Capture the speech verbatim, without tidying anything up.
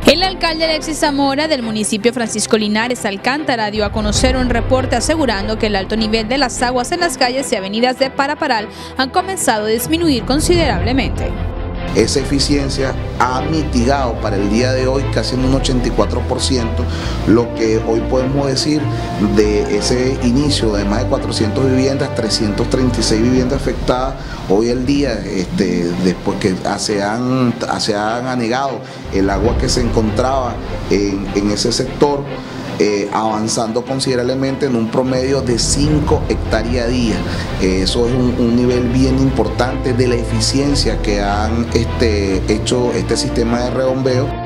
El alcalde Alexis Zamora del municipio Francisco Linares Alcántara dio a conocer un reporte asegurando que el alto nivel de las aguas en las calles y avenidas de Paraparal han comenzado a disminuir considerablemente. Esa eficiencia ha mitigado para el día de hoy casi en un ochenta y cuatro por ciento lo que hoy podemos decir de ese inicio de más de cuatrocientas viviendas, trescientas treinta y seis viviendas afectadas. Hoy el día, este, después que se han, se han anegado el agua que se encontraba en, en ese sector, Eh, avanzando considerablemente en un promedio de cinco hectáreas a día. Eh, eso es un, un nivel bien importante de la eficiencia que han este, hecho este sistema de rebombeo.